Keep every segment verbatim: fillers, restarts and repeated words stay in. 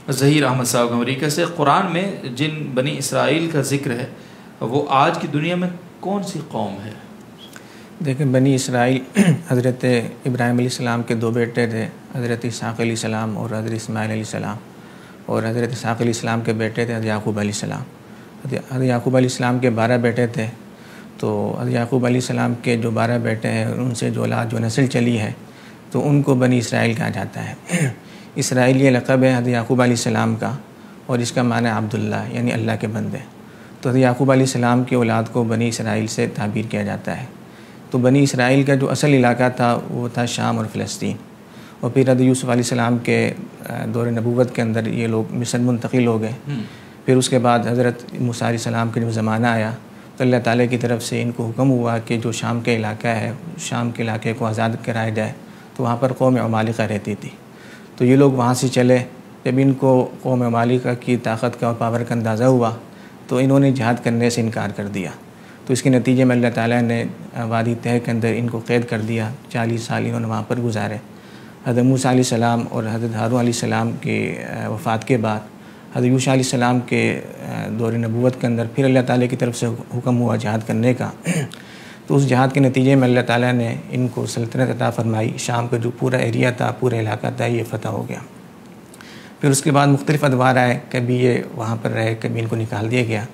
ظہیر احمد صاحب امریکہ سے، قرآن میں جن بنی اسرائیل کا ذکر ہے وہ آج کی دنیا میں کون سی قوم ہے؟ دیکھیں، بنی اسرائیل حضرت ابراہیم علیہ السلام کے دو بیٹے تھے، حضرت اسحاق علیہ السلام اور حضرت اسماعیل علیہ السلام، اور حضرت اسحاق علیہ السلام کے بیٹے تھے حضرت یعقوب علیہ السلام۔ حضرت یعقوب علیہ السلام کے بارہ بیٹے تھے، تو حضرت یعقوب علیہ السلام کے جو بارہ بیٹے ہیں ان سے جو اولاد جو نسل چلی ہے تو ان کو بنی اسرائیل کہا جاتا ہے۔ اسرائیل یہ لقب ہے حضرت یعقوب علیہ السلام کا، اور اس کا معنی عبداللہ یعنی اللہ کے بندے۔ تو حضرت یعقوب علیہ السلام کی اولاد کو بنی اسرائیل سے تعبیر کیا جاتا ہے۔ تو بنی اسرائیل کا جو اصل علاقہ تھا وہ تھا شام اور فلسطین، اور پھر حضرت یوسف علیہ السلام کے دور نبوت کے اندر یہ لوگ مصر منتقل ہو گئے۔ پھر اس کے بعد حضرت موسیٰ علیہ السلام کا جب زمانہ آیا تو اللہ تعالیٰ کی طرف سے ان کو حکم ہوا کہ جو شام کے علاقہ ہے، شام کے علاقے کو آزاد کرایا جائے، تو وہاں پر قوم عمالقہ رہتی تھی۔ تو یہ لوگ وہاں سے چلے۔ جب ان کو قوم عمالقہ کی طاقت کا اور پاور کا اندازہ ہوا تو انہوں نے جہاد کرنے سے انکار کر دیا۔ تو اس کے نتیجے میں اللہ تعالیٰ نے وادی طے کے اندر ان کو قید کر دیا، چالیس سال انہوں نے وہاں پر گزارے۔ حضرت موسیٰ علیہ السلام اور حضرت ہارون علیہ السلام کی وفات کے بعد حضرت یوشع علیہ السلام کے دور نبوت کے اندر پھر اللہ تعالیٰ کی طرف سے حکم ہوا جہاد کرنے کا۔ تو اس جہاد کے نتیجے میں اللہ تعالیٰ نے ان کو سلطنت عطا فرمائی، شام کا جو پورا ایریا تھا، پورا علاقہ تھا، یہ فتح ہو گیا۔ پھر اس کے بعد مختلف ادوار آئے، کبھی یہ وہاں پر رہے، کبھی ان کو نکال دیا گیا۔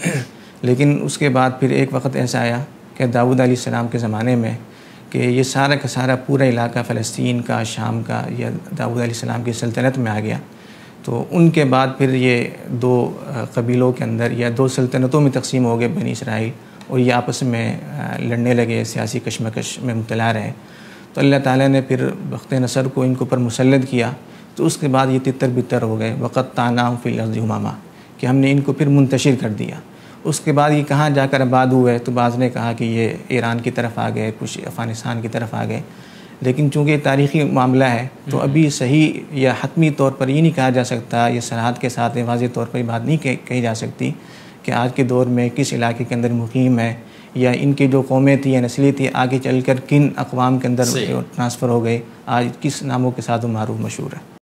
لیکن اس کے بعد پھر ایک وقت ایسا آیا کہ داؤد علیہ السلام کے زمانے میں کہ یہ سارا کا سارا پورا علاقہ فلسطین کا، شام کا، یہ داؤد علیہ السلام کی سلطنت میں آ گیا۔ تو ان کے بعد پھر یہ دو قبیلوں کے اندر یا دو سلطنتوں میں تقسیم ہو گئے بنی اسرائیل، اور یہ آپس میں لڑنے لگے، سیاسی کشمکش میں مبتلا رہے۔ تو اللہ تعالیٰ نے پھر بخت نصر کو ان کے اوپر مسلط کیا۔ تو اس کے بعد یہ تتر بتر ہو گئے، وقطعناہم فی الارض امما، کہ ہم نے ان کو پھر منتشر کر دیا۔ اس کے بعد یہ کہاں جا کر آباد ہوئے، تو بعض نے کہا کہ یہ ایران کی طرف آ گئے، کچھ افغانستان کی طرف آ گئے۔ لیکن چونکہ یہ تاریخی معاملہ ہے تو ابھی صحیح یا حتمی طور پر یہ نہیں کہا جا سکتا، یہ سرحد کے ساتھ واضح طور پر یہ بات نہیں کہی جا سکتی کہ آج کے دور میں کس علاقے کے اندر مقیم ہے، یا ان کی جو قومیں تھیں یا نسلی تھی آگے چل کر کن اقوام کے اندر ٹرانسفر ہو گئے، آج کس ناموں کے ساتھ وہ معروف مشہور ہے۔